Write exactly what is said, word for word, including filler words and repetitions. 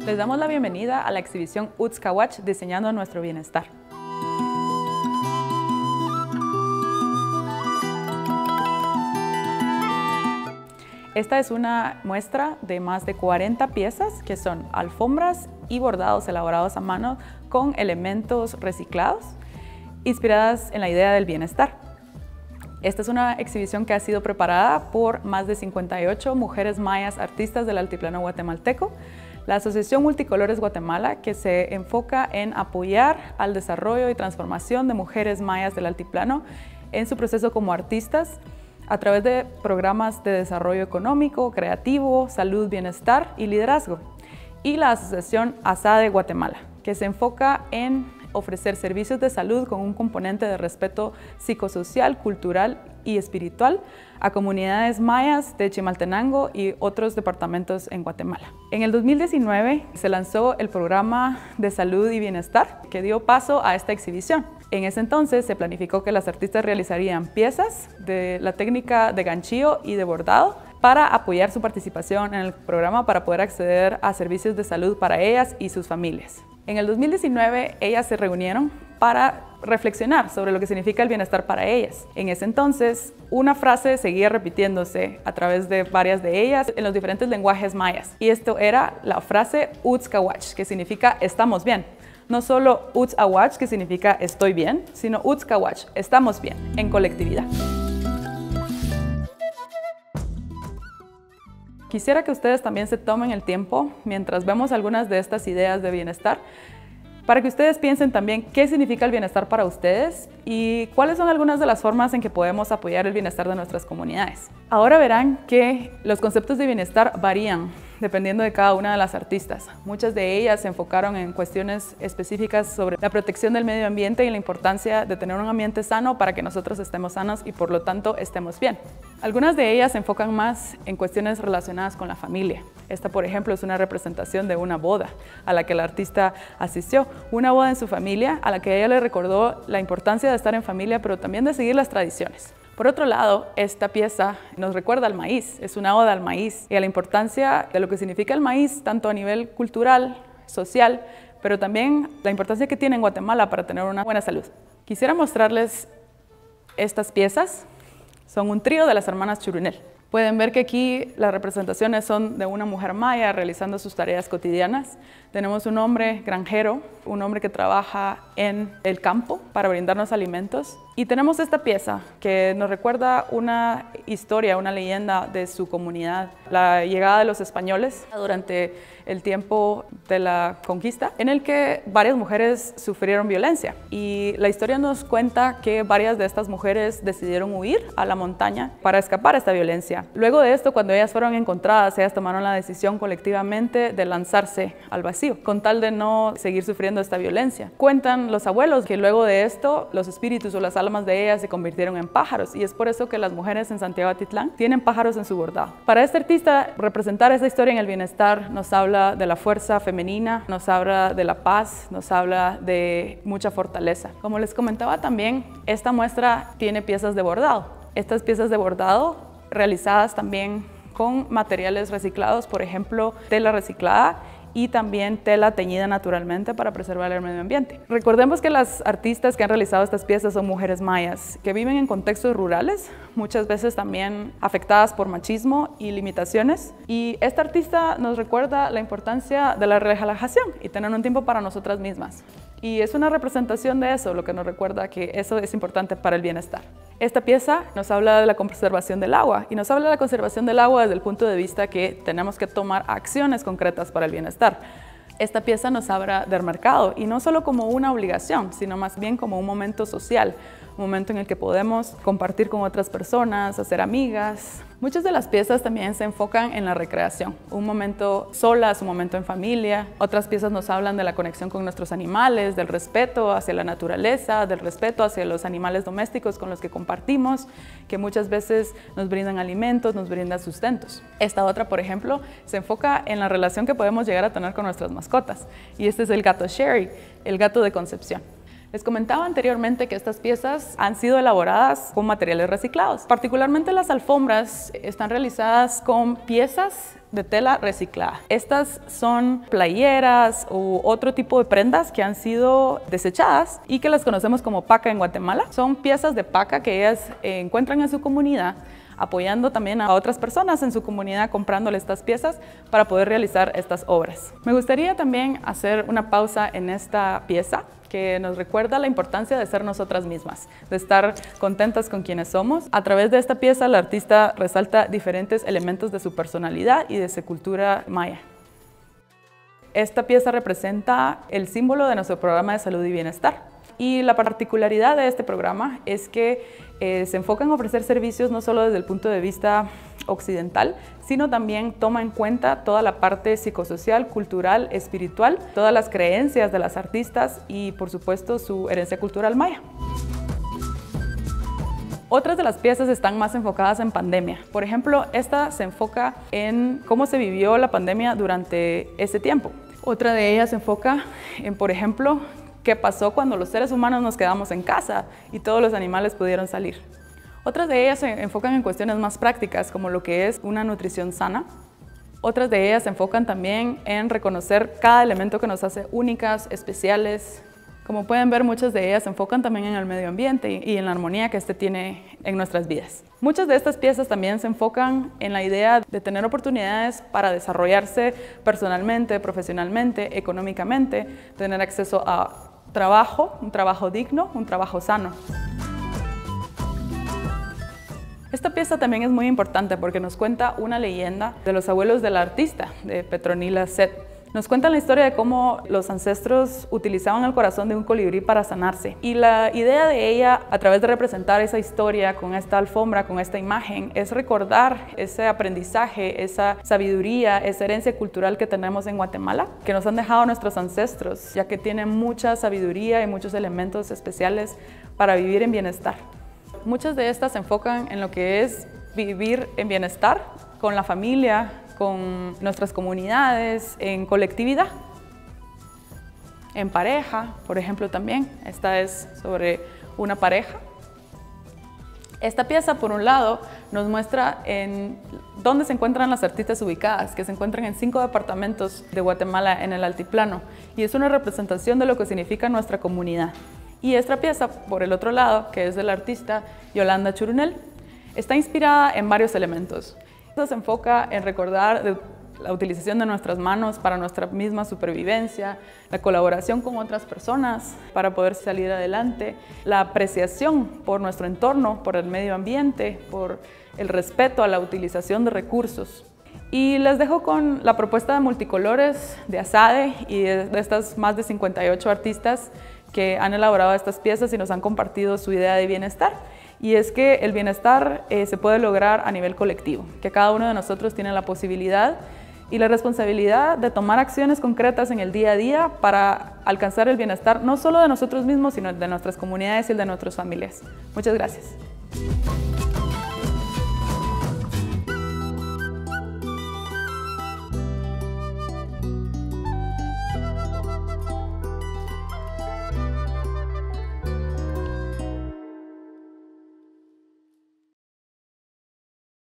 Les damos la bienvenida a la exhibición Utzcawach Diseñando Nuestro Bienestar. Esta es una muestra de más de cuarenta piezas que son alfombras y bordados elaborados a mano con elementos reciclados, inspiradas en la idea del bienestar. Esta es una exhibición que ha sido preparada por más de cincuenta y ocho mujeres mayas artistas del altiplano guatemalteco, la Asociación Multicolores Guatemala, que se enfoca en apoyar al desarrollo y transformación de mujeres mayas del altiplano en su proceso como artistas, a través de programas de desarrollo económico, creativo, salud, bienestar y liderazgo. Y la Asociación ASADE Guatemala, que se enfoca en ofrecer servicios de salud con un componente de respeto psicosocial, cultural y espiritual a comunidades mayas de Chimaltenango y otros departamentos en Guatemala. En el dos mil diecinueve se lanzó el programa de salud y bienestar que dio paso a esta exhibición. En ese entonces se planificó que las artistas realizarían piezas de la técnica de ganchillo y de bordado para apoyar su participación en el programa para poder acceder a servicios de salud para ellas y sus familias. En el dos mil diecinueve ellas se reunieron para reflexionar sobre lo que significa el bienestar para ellas. En ese entonces, una frase seguía repitiéndose a través de varias de ellas en los diferentes lenguajes mayas. Y esto era la frase Utzcawach, que significa estamos bien. No solo Utzawach, que significa estoy bien, sino Utzcawach, estamos bien, en colectividad. Quisiera que ustedes también se tomen el tiempo, mientras vemos algunas de estas ideas de bienestar, para que ustedes piensen también qué significa el bienestar para ustedes y cuáles son algunas de las formas en que podemos apoyar el bienestar de nuestras comunidades. Ahora verán que los conceptos de bienestar varían dependiendo de cada una de las artistas. Muchas de ellas se enfocaron en cuestiones específicas sobre la protección del medio ambiente y la importancia de tener un ambiente sano para que nosotros estemos sanos y por lo tanto estemos bien. Algunas de ellas se enfocan más en cuestiones relacionadas con la familia. Esta, por ejemplo, es una representación de una boda a la que la artista asistió. Una boda en su familia a la que ella le recordó la importancia de estar en familia, pero también de seguir las tradiciones. Por otro lado, esta pieza nos recuerda al maíz, es una oda al maíz y a la importancia de lo que significa el maíz, tanto a nivel cultural, social, pero también la importancia que tiene en Guatemala para tener una buena salud. Quisiera mostrarles estas piezas, son un trío de las hermanas Churunel. Pueden ver que aquí las representaciones son de una mujer maya realizando sus tareas cotidianas. Tenemos un hombre granjero, un hombre que trabaja en el campo para brindarnos alimentos. Y tenemos esta pieza que nos recuerda una historia, una leyenda de su comunidad, la llegada de los españoles durante el tiempo de la conquista, en el que varias mujeres sufrieron violencia. Y la historia nos cuenta que varias de estas mujeres decidieron huir a la montaña para escapar a esta violencia. Luego de esto, cuando ellas fueron encontradas, ellas tomaron la decisión colectivamente de lanzarse al vacío, con tal de no seguir sufriendo esta violencia. Cuentan los abuelos que luego de esto, los espíritus o las almas de ellas se convirtieron en pájaros, y es por eso que las mujeres en Santiago Atitlán tienen pájaros en su bordado. Para este artista, representar esa historia en el bienestar nos habla de la fuerza femenina, nos habla de la paz, nos habla de mucha fortaleza. Como les comentaba también, esta muestra tiene piezas de bordado. Estas piezas de bordado realizadas también con materiales reciclados, por ejemplo, tela reciclada y también tela teñida naturalmente para preservar el medio ambiente. Recordemos que las artistas que han realizado estas piezas son mujeres mayas que viven en contextos rurales, muchas veces también afectadas por machismo y limitaciones. Y esta artista nos recuerda la importancia de la relajación y tener un tiempo para nosotras mismas. Y es una representación de eso, lo que nos recuerda que eso es importante para el bienestar. Esta pieza nos habla de la conservación del agua y nos habla de la conservación del agua desde el punto de vista que tenemos que tomar acciones concretas para el bienestar. Esta pieza nos habla del mercado y no solo como una obligación, sino más bien como un momento social, un momento en el que podemos compartir con otras personas, hacer amigas. Muchas de las piezas también se enfocan en la recreación, un momento solas, un momento en familia. Otras piezas nos hablan de la conexión con nuestros animales, del respeto hacia la naturaleza, del respeto hacia los animales domésticos con los que compartimos, que muchas veces nos brindan alimentos, nos brindan sustentos. Esta otra, por ejemplo, se enfoca en la relación que podemos llegar a tener con nuestras mascotas. Y este es el gato Sherry, el gato de Concepción. Les comentaba anteriormente que estas piezas han sido elaboradas con materiales reciclados. Particularmente las alfombras están realizadas con piezas de tela reciclada. Estas son playeras u otro tipo de prendas que han sido desechadas y que las conocemos como paca en Guatemala. Son piezas de paca que ellas eh, encuentran en su comunidad, apoyando también a otras personas en su comunidad comprándole estas piezas para poder realizar estas obras. Me gustaría también hacer una pausa en esta pieza que nos recuerda la importancia de ser nosotras mismas, de estar contentas con quienes somos. A través de esta pieza, la artista resalta diferentes elementos de su personalidad y de su cultura maya. Esta pieza representa el símbolo de nuestro programa de salud y bienestar. Y la particularidad de este programa es que eh, se enfoca en ofrecer servicios no solo desde el punto de vista occidental, sino también toma en cuenta toda la parte psicosocial, cultural, espiritual, todas las creencias de las artistas y, por supuesto, su herencia cultural maya. Otras de las piezas están más enfocadas en pandemia. Por ejemplo, esta se enfoca en cómo se vivió la pandemia durante ese tiempo. Otra de ellas se enfoca en, por ejemplo, qué pasó cuando los seres humanos nos quedamos en casa y todos los animales pudieron salir. Otras de ellas se enfocan en cuestiones más prácticas, como lo que es una nutrición sana. Otras de ellas se enfocan también en reconocer cada elemento que nos hace únicas, especiales. Como pueden ver, muchas de ellas se enfocan también en el medio ambiente y en la armonía que este tiene en nuestras vidas. Muchas de estas piezas también se enfocan en la idea de tener oportunidades para desarrollarse personalmente, profesionalmente, económicamente, tener acceso a trabajo, un trabajo digno, un trabajo sano. Esta pieza también es muy importante porque nos cuenta una leyenda de los abuelos de la artista, de Petronila Set. Nos cuentan la historia de cómo los ancestros utilizaban el corazón de un colibrí para sanarse. Y la idea de ella, a través de representar esa historia con esta alfombra, con esta imagen, es recordar ese aprendizaje, esa sabiduría, esa herencia cultural que tenemos en Guatemala, que nos han dejado nuestros ancestros, ya que tienen mucha sabiduría y muchos elementos especiales para vivir en bienestar. Muchas de estas se enfocan en lo que es vivir en bienestar con la familia, con nuestras comunidades, en colectividad, en pareja, por ejemplo, también. Esta es sobre una pareja. Esta pieza, por un lado, nos muestra en dónde se encuentran las artistas ubicadas, que se encuentran en cinco departamentos de Guatemala en el altiplano, y es una representación de lo que significa nuestra comunidad. Y esta pieza, por el otro lado, que es del artista Yolanda Churunel, está inspirada en varios elementos. Se enfoca en recordar la utilización de nuestras manos para nuestra misma supervivencia, la colaboración con otras personas para poder salir adelante, la apreciación por nuestro entorno, por el medio ambiente, por el respeto a la utilización de recursos. Y les dejo con la propuesta de multicolores de ASADE y de estas más de cincuenta y ocho artistas que han elaborado estas piezas y nos han compartido su idea de bienestar. Y es que el bienestar eh, se puede lograr a nivel colectivo, que cada uno de nosotros tiene la posibilidad y la responsabilidad de tomar acciones concretas en el día a día para alcanzar el bienestar no solo de nosotros mismos, sino de nuestras comunidades y de nuestras familias. Muchas gracias.